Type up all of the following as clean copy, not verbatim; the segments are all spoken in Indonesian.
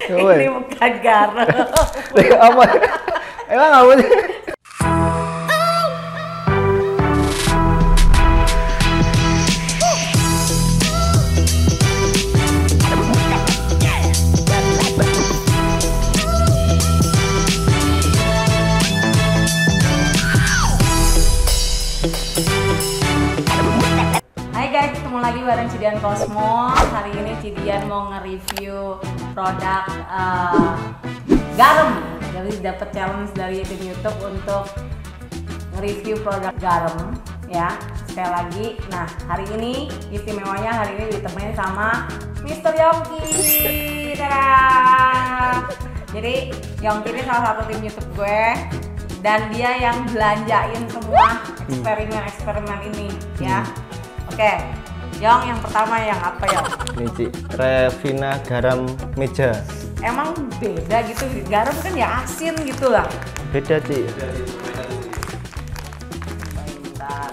Ini bukan garam. Apa? Emang apa sih? Hai guys, ketemu lagi bareng Cidian Cosmo. Hari ini Cidian mau nge-review produk garam. Jadi dapat challenge dari tim YouTube untuk nge-review produk garam ya. Sekali lagi, nah hari ini istimewanya hari ini ditemenin sama Mr. Yongki. Dadah. Jadi Yongki ini salah satu tim YouTube gue dan dia yang belanjain semua eksperimen ini ya. Oke, Yong, yang pertama yang apa ya? Ini Ci, Revina garam meja. Emang beda gitu, garam kan ya asin gitu lah. Beda Ci. Bentar.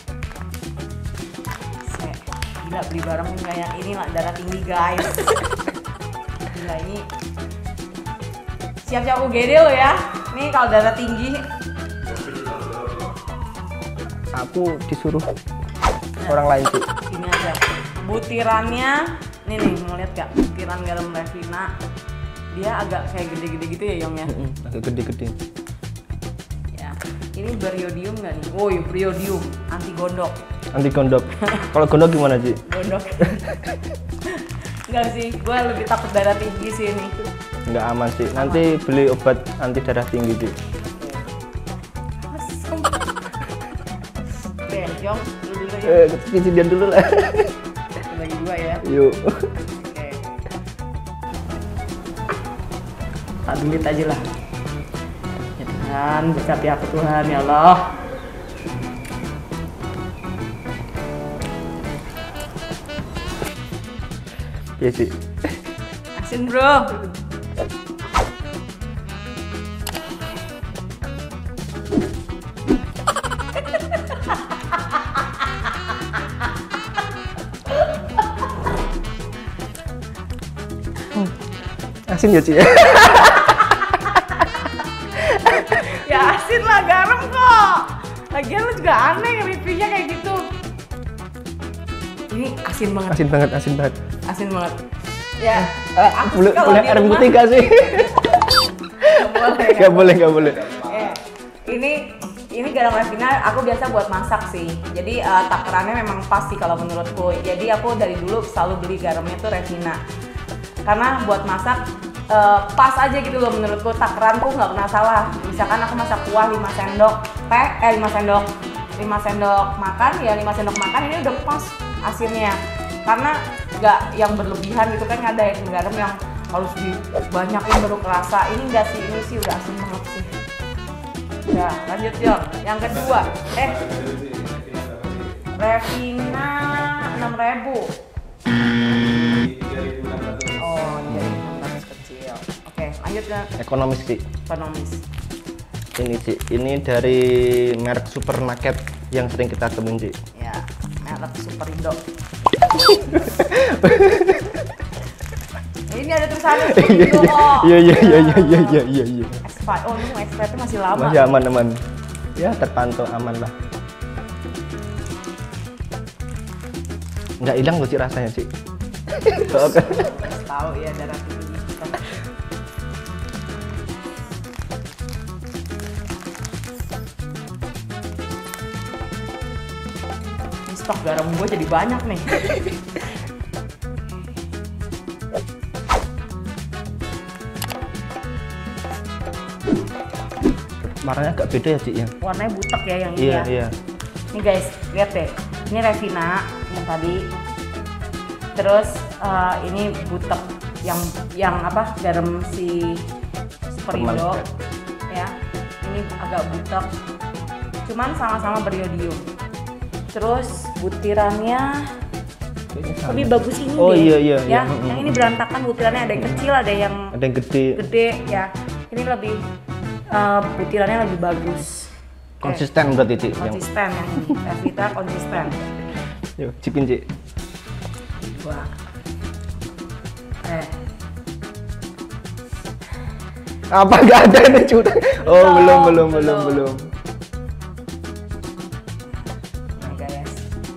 Gila beli barang kayak ini lah, darah tinggi guys. Gila ini. Siap-siap UGD lo ya. Nih kalau darah tinggi. Aku disuruh orang lain Ci. Ini aja. Butirannya, nih mau lihat gak? Butiran garam Revina. Dia agak kayak gede-gede gitu ya Yong ya. Agak gede-gede. Ya. Ini beriodium nggak nih? Oh iya beriodium, anti gondok. Anti gondok. Kalau gondok gimana Ci? Gondok. Enggak sih, gue lebih takut darah tinggi sih ini. Nggak aman sih. Nanti beli obat anti darah tinggi Ci. Asem. Oke, Yong, dulu ya. Cidian dulu lah. Bagi dua ya. Yuk. Oke. Tak duit aja lah. Ya Tuhan, berkati aku Tuhan ya Allah. Iya Ci. Asin bro. Asin ya Ci. Ya asin lah, garam kok. Lagian lu juga aneh reviewnya kayak gitu. Ini asin banget. Asin banget, asin banget. Asin banget. Ya, Boleh air putih gak sih? Gak boleh. Gak boleh. Ini garam Revina aku biasa buat masak sih. Jadi takarannya memang pas sih kalau menurutku. Jadi aku dari dulu selalu beli garamnya tuh Revina. Karena buat masak pas aja gitu loh menurutku, takaranku nggak pernah salah. Misalkan aku masak kuah 5 sendok teh, 5 sendok makan ya 5 sendok makan ini udah pas asinnya. Karena nggak yang berlebihan gitu kan, ada yang garam yang harus dibanyakin baru kerasa. Ini enggak sih, ini sih udah asin banget sih. Ya lanjut Yong, yang kedua Revina 6.000. Oh, jadi 600 kecil. Oke, lanjut ke Ekonomis Ci. ekonomis. Ini Ci, ini dari merek supermarket yang sering kita temuin Ci. Ya, merek Superindo. Ini ada tulisannya Superindo kok. Iya. Expired. Oh, ini expirednya masih lama. Masih aman. Ya, terpantau aman lah. Nggak hilang loh Ci rasanya Ci. Oke. Tahu ya darah tinggi. Ini stok garam gue jadi banyak nih. Warnanya agak beda ya Ci ya. Warnanya butek ya yang ini ya. Iya. Ini guys, lihat deh. Ini Revina yang tadi. Terus ini butek yang apa? Garam si Superindo ya. Ini agak butek. Cuman sama-sama beriodium. Terus butirannya lebih bagus ini Oh deh. iya. Ya, yang ini berantakan butirannya, ada yang kecil, ada yang gede ya. Ini lebih butirannya lebih bagus. konsisten berarti Ci. Konsisten yang Revita konsisten. Yuk cipin Ci. Wah. Apa nggak ada ini curang? Oh belum. Nah guys.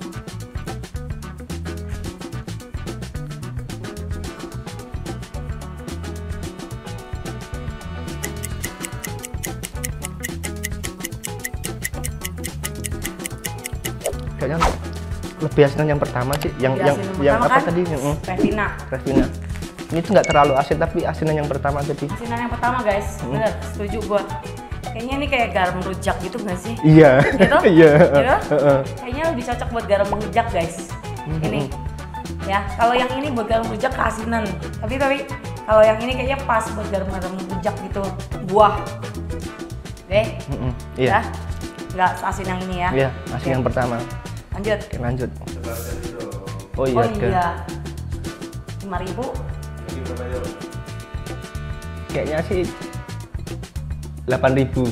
Kayaknya lebih asinan yang pertama sih, yang Pertama apa kan? tadi? Revina. Ini tuh nggak terlalu asin tapi asinan yang pertama tadi. Asinan yang pertama guys, bener, setuju gua. Kayaknya ini kayak garam rujak gitu nggak sih? Iya. Gitu? Iya. Gitu? Kayaknya lebih cocok buat garam rujak guys. Ini, ya. Kalau yang ini buat garam rujak keasinan. Tapi kalau yang ini kayaknya pas buat garam rujak gitu, buah. Oke? Iya. Ya? Nggak asin yang ini ya? Iya, asin yang pertama. Lanjut. Oke, lanjut. Oh iya. Oh iya. 5.000. Kayaknya sih 8.000.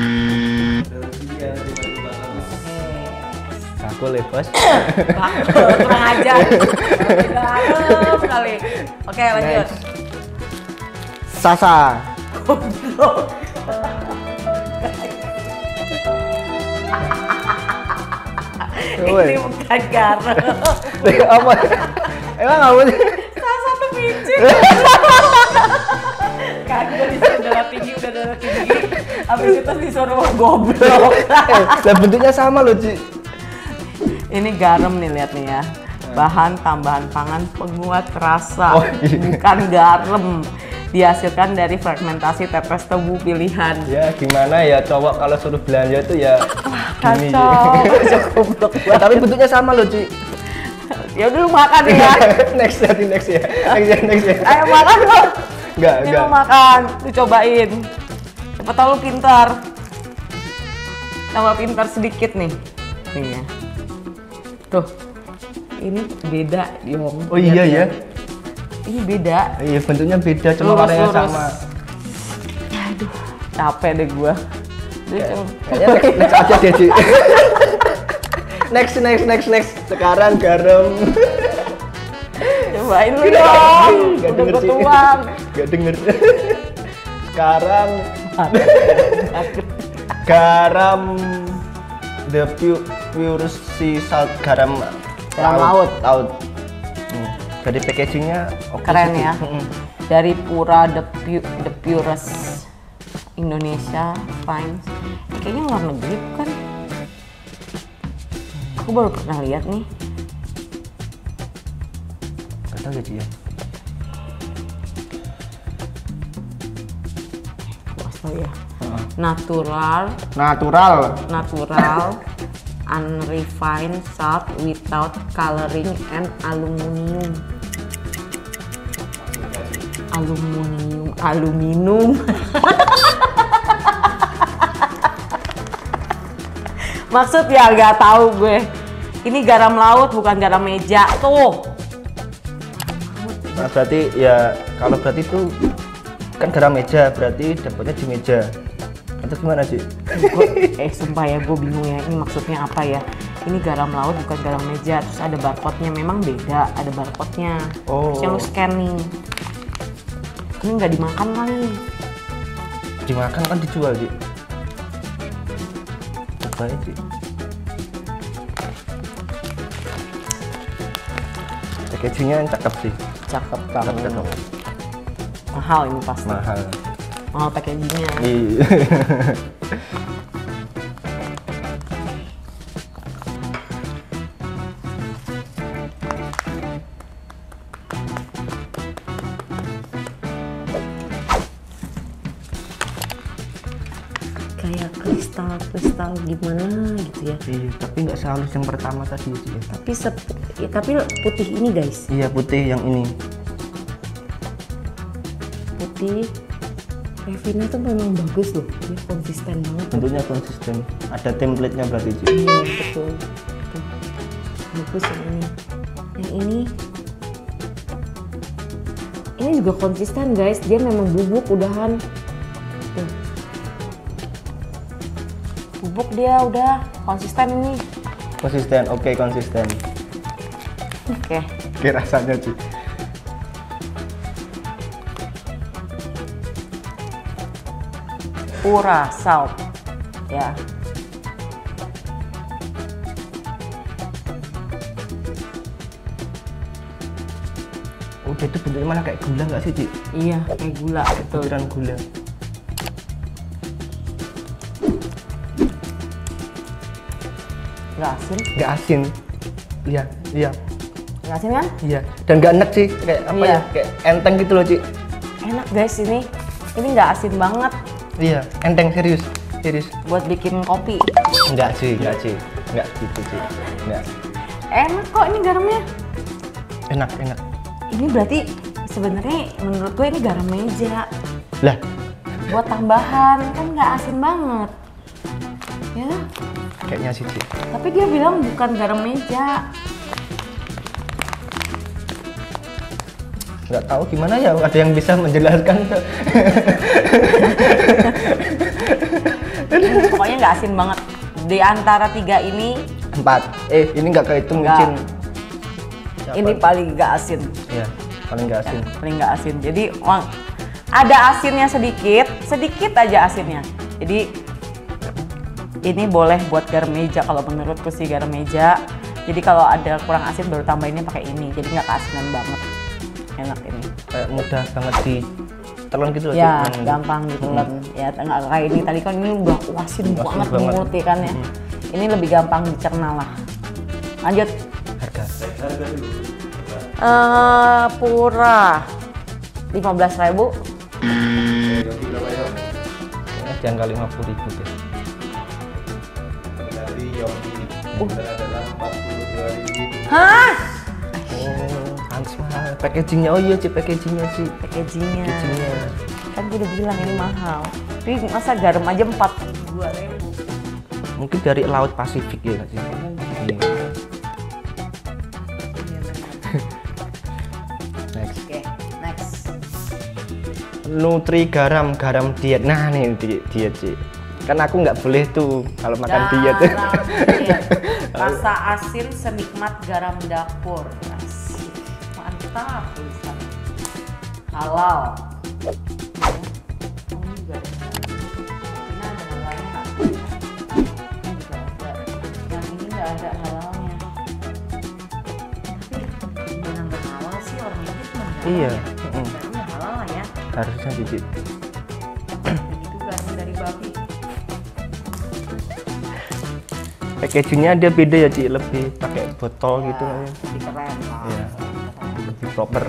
Bakul ya bos. Kurang ajar. Garam sekali. Oke lanjut. Sasa. Ini bukan garam. Apa? Emang apa sih? Salah satu biji. Kan gue disuruh darah tinggi, udah darah tinggi. Habis itu disuruh goblok. Lah bentuknya sama loh, Ci. Ini garam nih, lihat nih ya. Bahan tambahan pangan penguat rasa, Oh, iya. bukan garam. Dihasilkan dari fragmentasi tepes tebu pilihan. Ya gimana ya cowok kalau suruh belanja itu ya gini. Goblok. Tapi bentuknya sama loh, Ci. Ya udah lu makan ya. Next ya. Ayo makan lu. Enggak. Lu makan, lu cobain. Siapa tahu lu pintar. Tambah pintar sedikit nih. Nih ya. Tuh. Ini beda, Yong. Oh iya ya. Ini beda. Iya, bentuknya beda, cuma Lurus, warnanya lurus. sama. Aduh, capek deh gua. Kayaknya next aja deh, Ci. Next. Sekarang garam. Cobain lu dong. Gak Udah denger gua sih. tuang. Gak denger. Sekarang garam the pure sea salt garam laut. Dari packagingnya oke Keren sih, Ci. ya. Dari Pura the Purest Indonesia Fine. Kayaknya luar negeri bukan? Aku baru pernah lihat nih. Gak tau ya, Ci ya. Asal ya. Natural, unrefined salt without coloring and aluminium. Maksud ya nggak tahu gue. Ini garam laut bukan garam meja tuh. Nah, berarti ya kalau berarti itu kan garam meja, berarti dapatnya di meja. Atau gimana sih? Sumpah ya gue bingung ya, ini maksudnya apa ya? Ini garam laut bukan garam meja, terus ada barcode-nya, memang beda, ada barcode-nya. Oh. Terus yang lu scanning. Ini nggak dimakan kali. Dimakan kan dijual, Ci. Coba ya, Ci. Packagingnya cakep sih. Cakep Cakep. banget. Mahal ini pasti. Mahal. Mahal packagingnya. Iya. Kayak kristal gimana gitu ya. Iya, tapi nggak sehalus yang pertama tadi sih. Tapi putih ini guys. Iya, putih yang ini. Putih. Revina tuh memang bagus loh. Dia konsisten banget. Bentuknya konsisten. Ada template-nya berarti, Ci. Iya betul. Tuh. Bagus yang ini. Yang ini juga konsisten guys. Dia memang bubuk udahan. Tuh. Bubuk dia udah konsisten ini. Konsisten, oke, konsisten. Oke. Oke, rasanya, Ci. Pura Salt ya. Udah itu bentuknya malah kayak gula nggak sih, Ci? Iya, kayak gula betul. Butiran gula. Nggak asin? Nggak asin. Iya, iya, Nggak asin kan? iya. Dan nggak enak sih, kayak apa Iya. ya? Kayak enteng gitu loh, Ci. Enak guys ini. Ini nggak asin banget Iya, enteng serius, serius. buat bikin kopi. Enggak sih, enggak gitu sih, enggak. Enak kok ini garamnya. Enak, enak. Ini berarti sebenarnya menurut gue ini garam meja. Lah, Buat tambahan kan nggak asin banget. Ya. kayaknya sih, Ci. Tapi dia bilang bukan garam meja. Nggak tahu gimana ya, ada yang bisa menjelaskan. Pokoknya nggak asin banget. Di antara 3 ini, 4. Ini nggak kehitung Nggak. mungkin. ini paling nggak asin. Iya, paling nggak asin. Paling nggak asin. Jadi ada asinnya sedikit aja asinnya. Jadi ini boleh buat garam meja kalau menurutku sih garam meja. Jadi kalau ada kurang asin baru tambahinnya pakai ini. Jadi nggak keasinan banget. Enak ini. Kayak mudah banget ditelan gitu loh, Ya, Ci. gampang ditelan. Ya, nggak kayak ini tadi kan ini udah asin banget di banget. mulut ya kan ya. Ini lebih gampang dicerna lah. Lanjut. Harga. Pura 15.000. Kayaknya di angka 50.000 deh. Dari Yogi adalah 42.000. Hah? Oh, pantes mahal. Packagingnya, oh iya, Ci, packagingnya, Ci. Packagingnya. Packagingnya. Kan gue udah bilang ini mahal. Tapi masa garam aja 42.000. Mungkin dari Laut Pasifik ya, nggak sih? Iya. Next. Oke, next. Nutri garam diet. Nah nih diet sih. Kan aku nggak boleh tuh kalau makan diet. Garam diet. Rasa asin senikmat garam dapur. Asik. Mantap tulisan. Halal. Oh, ini juga ada. Ini ada halalnya nggak? Ini juga ada. Yang ini nggak ada halalnya. Tapi gimana nggak halal sih orang ini cuma garam Iya. ya? Garamnya halal lah ya. Harusnya Cici. Itu garam dari babi. Packagingnya dia beda ya, Ci, lebih pakai botol gitu Ya, namanya. lebih keren lah. Iya. Lebih proper.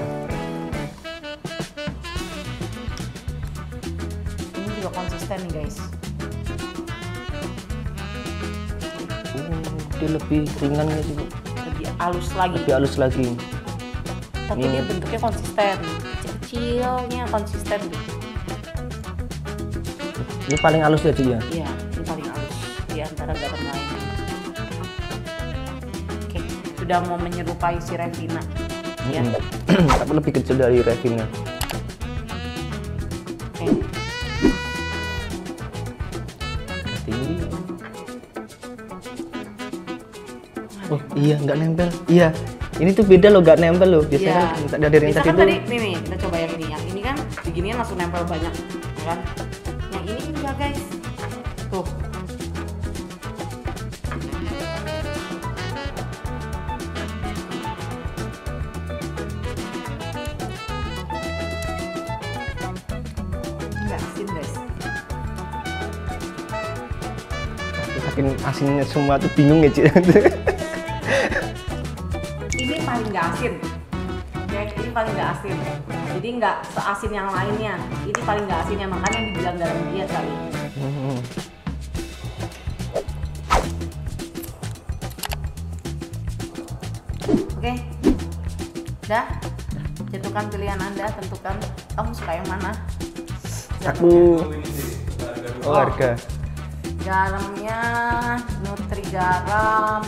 Ini juga konsisten nih guys. Dia lebih ringan ya, Ci. Lebih halus lagi. Lebih halus lagi. Tapi dia bentuknya konsisten. Kecilnya konsisten. Ini paling halus ya, Ci ya. Iya, ini paling halus di antara garam lainnya. Oke, sudah mau menyerupai si Revina. Ya. Tapi lebih kecil dari Revina. Oke. Tinggi. Oh iya, nggak nempel. Iya, ini tuh beda loh, nggak nempel loh. Biasanya kan dari yang Biasa tadi kan tuh. tadi nih, kita coba yang ini. Yang ini kan beginian langsung nempel banyak, ya kan? Yang ini enggak guys. Tuh. Enggak asin guys. Saking asinnya semua tuh bingung ya, Ci. Ini paling nggak asin. Ya, ini paling nggak asin. Jadi nggak seasin yang lainnya. Ini paling nggak asinnya, makanya dibilang garam diet kali. Oke, udah. Tentukan pilihan Anda, tentukan kamu suka yang mana. Aku oh harga. Garamnya Nutri Garam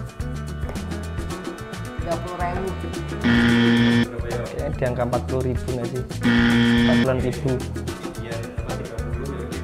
30.000. Ya, di angka 40.000 nggak sih? 40.000. Sekian apa 30 Yogi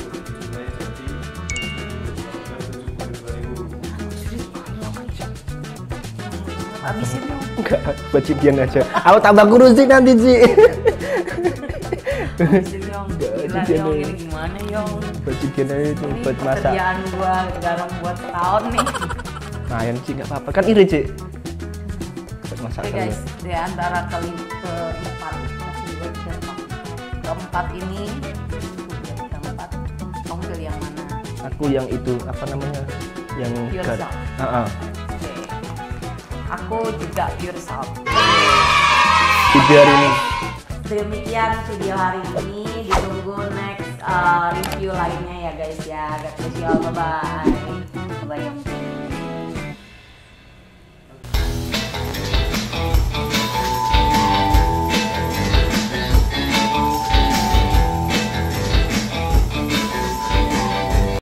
40 jadi 42.000. Habisin dong. Enggak, buat Cidian aja. Aku tambah kurus sih nanti, Ci. Habisin dong. Gila, Bajikan Yong, aja. ini gimana Yong? Bajikan aja itu Ini buat masak. pekerjaan gua garam buat setahun nih. Lumayan sih nggak apa-apa kan irit sih. Buat masak Oke telur. guys, di antara keempat, masih dua, tiga, empat. Keempat ini, keempat, kamu pilih yang mana? Aku yang itu apa namanya? Yang Pure gar- salt. Ah, ah. Oke. Aku juga pure salt. Video hari ini. Demikian video hari ini. Ditunggu next review lainnya ya guys ya. God bless you all. Bye bye.